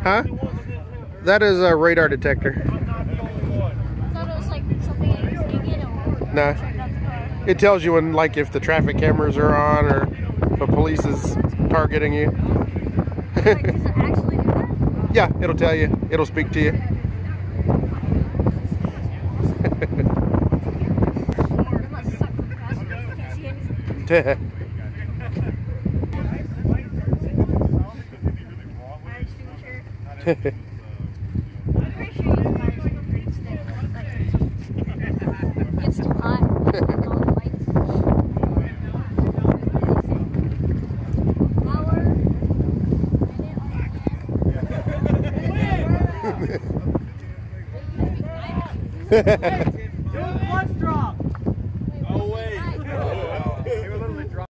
Huh? That is a radar detector. I thought it was like something that you sneak in or Nah. check out the car. It tells you when, like, if the traffic cameras are on or if the police is targeting you. Like, does it actually do that? Yeah, it'll tell you. It'll speak to you. It must suck for the passenger if you can't see anything. Fire extinguisher. I'm pretty sure you can fire extinguisher stick. Like, it gets too hot. All the lights. Power.